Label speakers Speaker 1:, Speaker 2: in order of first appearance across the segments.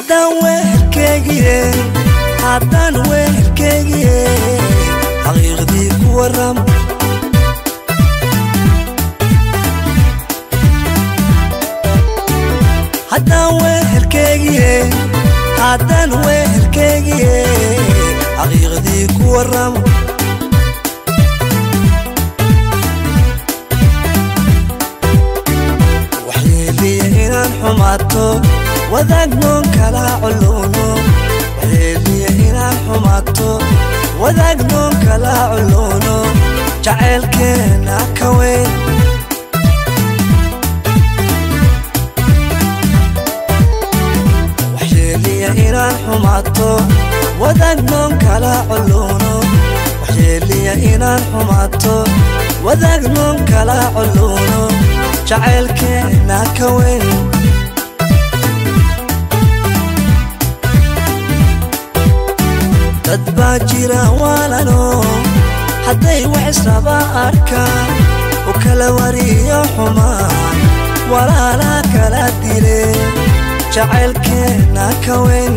Speaker 1: haddaan wehelkeegiye xaqiiqdii ku waram haddaan wehelkeegiye xaqiiqdii ku waram waxyeeliya inaan xumaato wadaagnoon kala culuno waxyeeliya inaan xumaato wadaagnoon kala culuno jacaylkeena ka weyn waxyeeliya inaan xumaato wadaagnoon kala culuno waxyeeliya inaan xumaato wadaagnoon kala culuno jacaylkeena ka weyn dad baa jira walano hadday wax isaba arkaan u kala wariyo xumaan walaala kala dile jacaylkeena ka weyn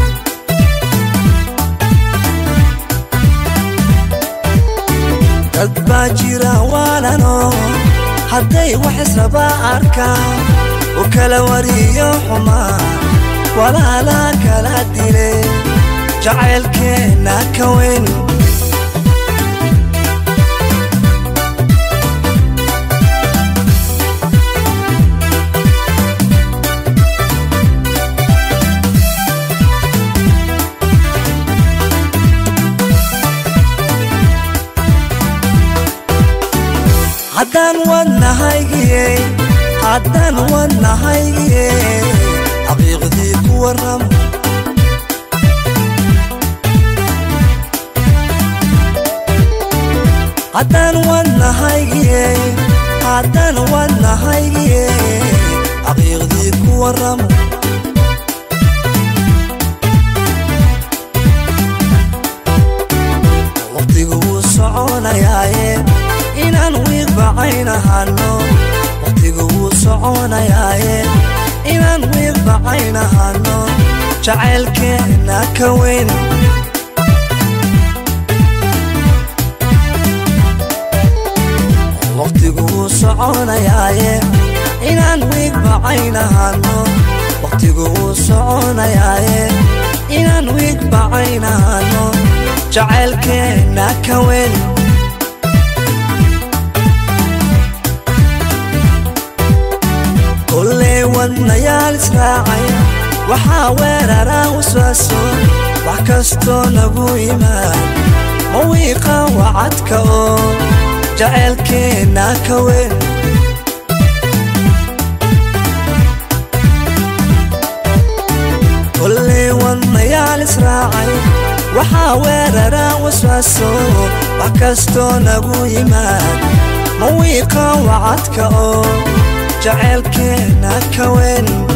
Speaker 1: dad baa jira walano hadday wax isaba arkaan u kala wariyo xumaan walaala kala dile jacaylkeena ka weyn haddaan wadnahaygiye xaqiiqdii ku waram haddaan wadnahaygiye xaqiiqdii ku waram waqtigu wuu soconayaaye inaan wiiqbacaynahano waqtigu wuu soconayaaye inaan wiiqbacaynahano jacaylkeena ka weyn waqtigu wuu soconayaaye inaan wiiqbacaynahano waqtigu wuu soconayaaye inaan wiiqbacaynahano jacaylkeena ka weyn kulley wadnayaal israacay waxaa weeraraa waswaaso wax kastoo nagu imaan ma wiiqa wacadka oo jacaylkeena ka weyn kulley wadnayaal israacay waxaa weeraraa waswaaso wax kastoo nagu yimaad ma wiiqa wacadka oo jacaylkeena ka weyn